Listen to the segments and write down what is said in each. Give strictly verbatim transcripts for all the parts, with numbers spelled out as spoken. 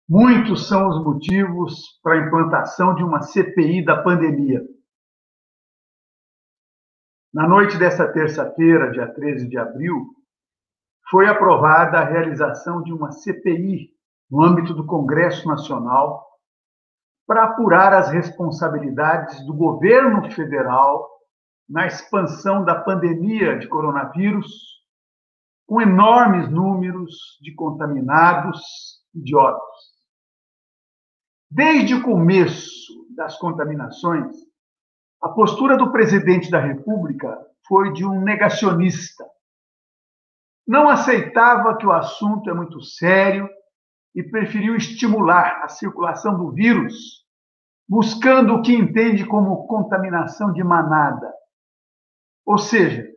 Muitos são os motivos para a implantação de uma C P I da pandemia. Na noite desta terça-feira, dia treze de abril, foi aprovada a realização de uma C P I no âmbito do Congresso Nacional para apurar as responsabilidades do governo federal na expansão da pandemia de coronavírus, com enormes números de contaminados e de óbitos. Desde o começo das contaminações, a postura do presidente da República foi de um negacionista. Não aceitava que o assunto é muito sério e preferiu estimular a circulação do vírus, buscando o que entende como contaminação de manada. Ou seja,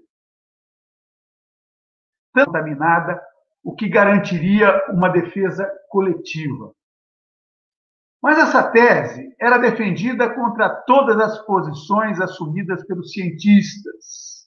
tão contaminada, o que garantiria uma defesa coletiva. Mas essa tese era defendida contra todas as posições assumidas pelos cientistas.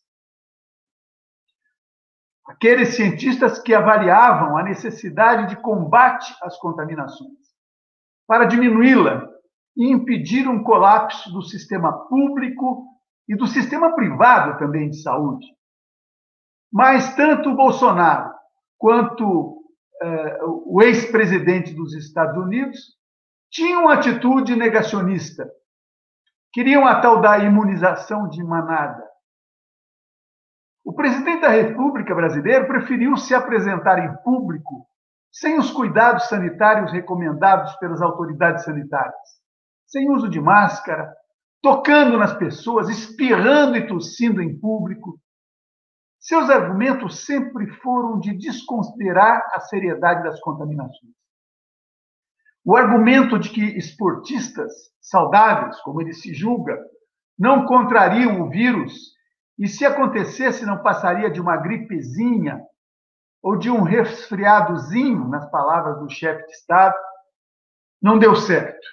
Aqueles cientistas que avaliavam a necessidade de combate às contaminações, para diminuí-la e impedir um colapso do sistema público e do sistema privado também de saúde. Mas tanto o Bolsonaro quanto eh, o ex-presidente dos Estados Unidos tinham atitude negacionista. Queriam a tal da imunização de manada. O presidente da República brasileira preferiu se apresentar em público sem os cuidados sanitários recomendados pelas autoridades sanitárias, sem uso de máscara, tocando nas pessoas, espirrando e tossindo em público. Seus argumentos sempre foram de desconsiderar a seriedade das contaminações. O argumento de que esportistas saudáveis, como ele se julga, não contrariam o vírus e, se acontecesse, não passaria de uma gripezinha ou de um resfriadozinho, nas palavras do chefe de Estado, não deu certo.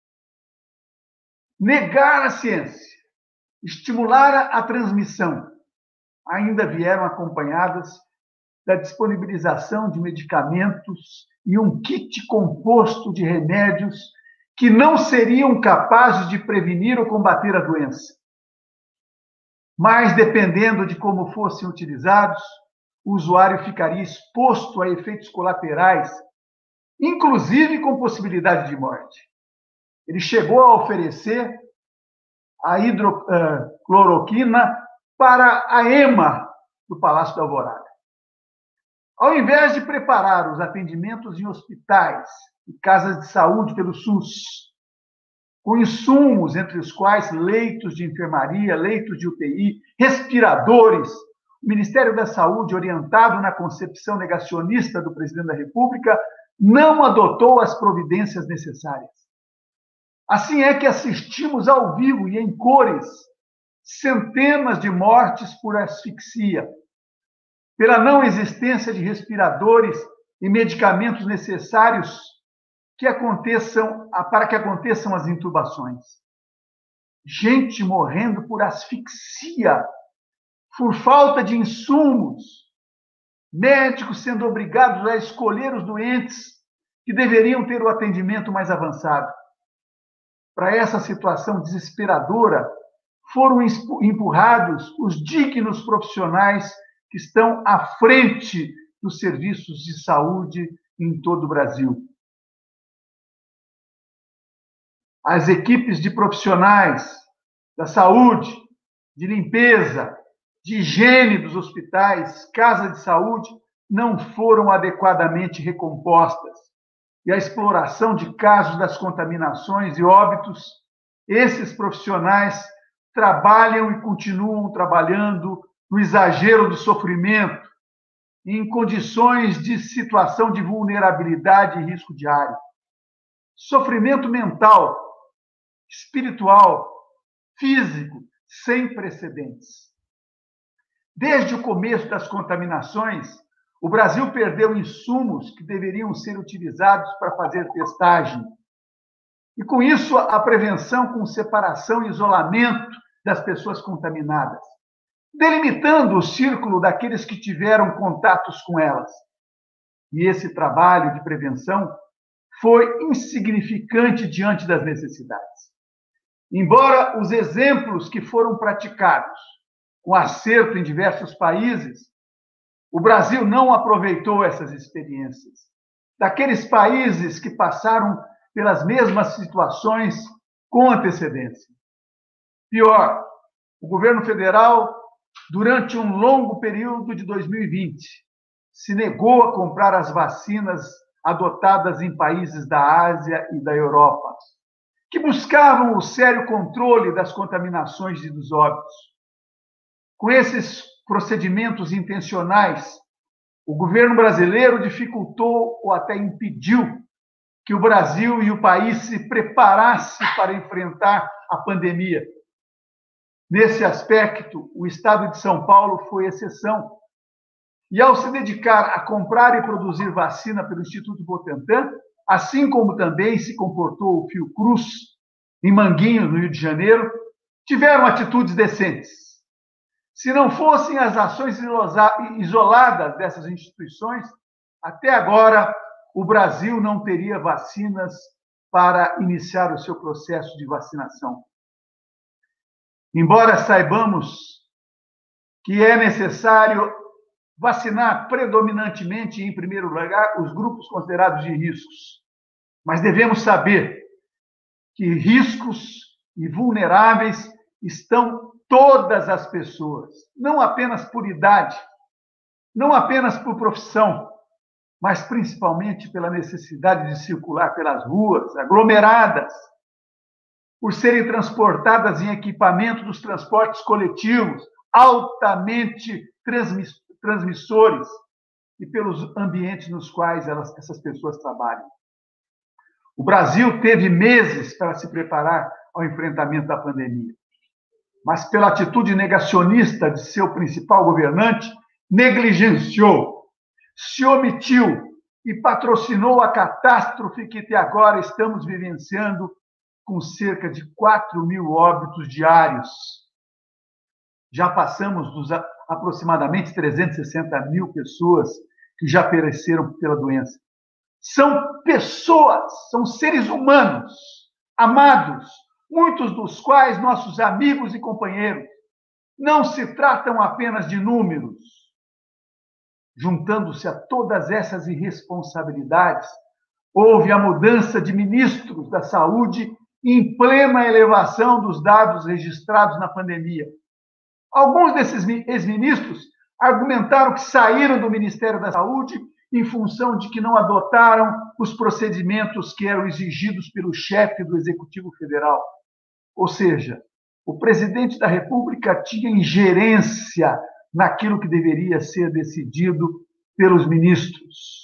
Negar a ciência, estimular a transmissão, ainda vieram acompanhadas da disponibilização de medicamentos e um kit composto de remédios que não seriam capazes de prevenir ou combater a doença. Mas, dependendo de como fossem utilizados, o usuário ficaria exposto a efeitos colaterais, inclusive com possibilidade de morte. Ele chegou a oferecer a hidrocloroquina para a EMA do Palácio da Alvorada. Ao invés de preparar os atendimentos em hospitais e casas de saúde pelo SUS, com insumos, entre os quais leitos de enfermaria, leitos de U T I, respiradores, o Ministério da Saúde, orientado na concepção negacionista do presidente da República, não adotou as providências necessárias. Assim é que assistimos ao vivo e em cores centenas de mortes por asfixia, pela não existência de respiradores e medicamentos necessários que aconteçam, para que aconteçam as intubações. Gente morrendo por asfixia, por falta de insumos, médicos sendo obrigados a escolher os doentes que deveriam ter o atendimento mais avançado. Para essa situação desesperadora, foram empurrados os dignos profissionais que estão à frente dos serviços de saúde em todo o Brasil. As equipes de profissionais da saúde, de limpeza, de higiene dos hospitais, casas de saúde, não foram adequadamente recompostas. E a exploração de casos das contaminações e óbitos, esses profissionais trabalham e continuam trabalhando no exagero do sofrimento, em condições de situação de vulnerabilidade e risco diário. Sofrimento mental, espiritual, físico, sem precedentes. Desde o começo das contaminações, o Brasil perdeu insumos que deveriam ser utilizados para fazer testagem. E, com isso, a prevenção com separação e isolamento das pessoas contaminadas, delimitando o círculo daqueles que tiveram contatos com elas. E esse trabalho de prevenção foi insignificante diante das necessidades. Embora os exemplos que foram praticados com acerto em diversos países, o Brasil não aproveitou essas experiências. Daqueles países que passaram pelas mesmas situações com antecedência. Pior, o governo federal, durante um longo período de dois mil e vinte, se negou a comprar as vacinas adotadas em países da Ásia e da Europa, que buscavam o sério controle das contaminações e dos óbitos. Com esses procedimentos intencionais, o governo brasileiro dificultou ou até impediu que o Brasil e o país se preparassem para enfrentar a pandemia. Nesse aspecto, o Estado de São Paulo foi exceção. E ao se dedicar a comprar e produzir vacina pelo Instituto Butantan, assim como também se comportou o Fiocruz, em Manguinhos, no Rio de Janeiro, tiveram atitudes decentes. Se não fossem as ações isoladas dessas instituições, até agora o Brasil não teria vacinas para iniciar o seu processo de vacinação. Embora saibamos que é necessário vacinar predominantemente, em primeiro lugar, os grupos considerados de riscos, mas devemos saber que riscos e vulneráveis estão todas as pessoas, não apenas por idade, não apenas por profissão, mas principalmente pela necessidade de circular pelas ruas aglomeradas, por serem transportadas em equipamento dos transportes coletivos, altamente transmissores, e pelos ambientes nos quais elas, essas pessoas trabalham. O Brasil teve meses para se preparar ao enfrentamento da pandemia, mas pela atitude negacionista de seu principal governante, negligenciou, se omitiu e patrocinou a catástrofe que até agora estamos vivenciando, com cerca de quatro mil óbitos diários. Já passamos dos aproximadamente trezentas e sessenta mil pessoas que já pereceram pela doença. São pessoas, são seres humanos, amados, muitos dos quais nossos amigos e companheiros. Não se tratam apenas de números. Juntando-se a todas essas irresponsabilidades, houve a mudança de ministros da saúde em plena elevação dos dados registrados na pandemia. Alguns desses ex-ministros argumentaram que saíram do Ministério da Saúde em função de que não adotaram os procedimentos que eram exigidos pelo chefe do Executivo Federal. Ou seja, o presidente da República tinha ingerência naquilo que deveria ser decidido pelos ministros.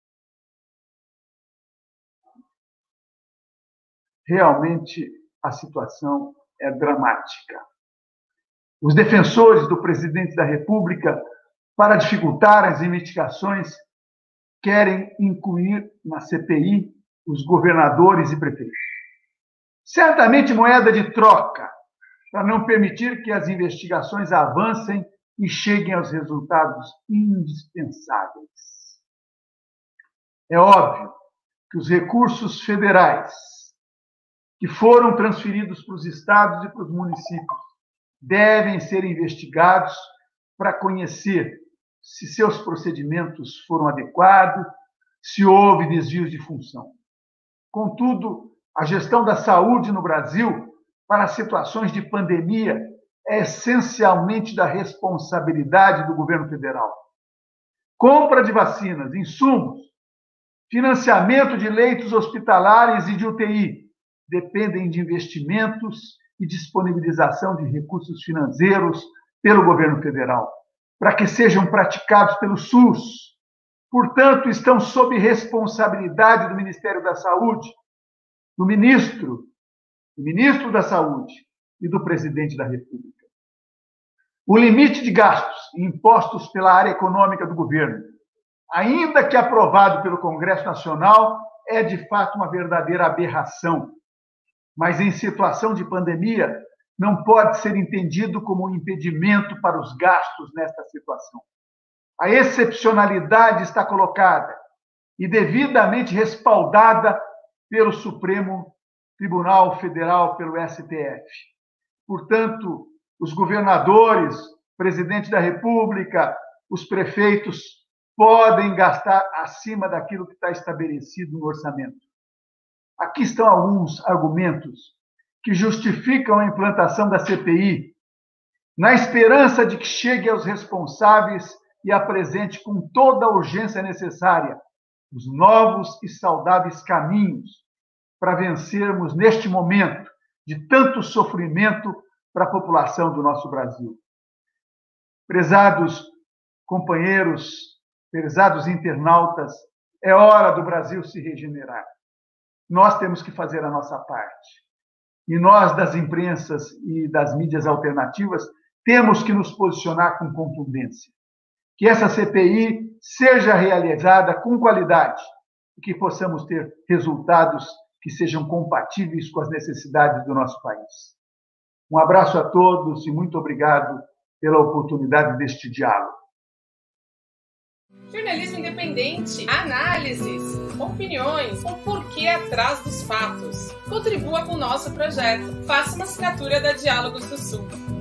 Realmente, a situação é dramática. Os defensores do presidente da República, para dificultar as investigações, querem incluir na C P I os governadores e prefeitos. Certamente moeda de troca, para não permitir que as investigações avancem e cheguem aos resultados indispensáveis. É óbvio que os recursos federais que foram transferidos para os estados e para os municípios devem ser investigados para conhecer se seus procedimentos foram adequados, se houve desvios de função. Contudo, a gestão da saúde no Brasil, para situações de pandemia, é essencialmente da responsabilidade do governo federal. Compra de vacinas, insumos, financiamento de leitos hospitalares e de U T I dependem de investimentos e disponibilização de recursos financeiros pelo governo federal, para que sejam praticados pelo SUS. Portanto, estão sob responsabilidade do Ministério da Saúde, do ministro, do ministro da Saúde e do presidente da República. O limite de gastos impostos pela área econômica do governo, ainda que aprovado pelo Congresso Nacional, é de fato uma verdadeira aberração. Mas em situação de pandemia, não pode ser entendido como um impedimento para os gastos nesta situação. A excepcionalidade está colocada e devidamente respaldada pelo Supremo Tribunal Federal, pelo S T F. Portanto, os governadores, presidente da República, os prefeitos podem gastar acima daquilo que está estabelecido no orçamento. Aqui estão alguns argumentos que justificam a implantação da C P I, na esperança de que chegue aos responsáveis e apresente com toda a urgência necessária os novos e saudáveis caminhos para vencermos neste momento de tanto sofrimento para a população do nosso Brasil. Prezados companheiros, prezados internautas, é hora do Brasil se regenerar. Nós temos que fazer a nossa parte. E nós, das imprensas e das mídias alternativas, temos que nos posicionar com contundência. Que essa C P I seja realizada com qualidade e que possamos ter resultados que sejam compatíveis com as necessidades do nosso país. Um abraço a todos e muito obrigado pela oportunidade deste diálogo. Jornalismo independente, análises, opiniões, o porquê atrás dos fatos. Contribua com o nosso projeto. Faça uma assinatura da Diálogos do Sul.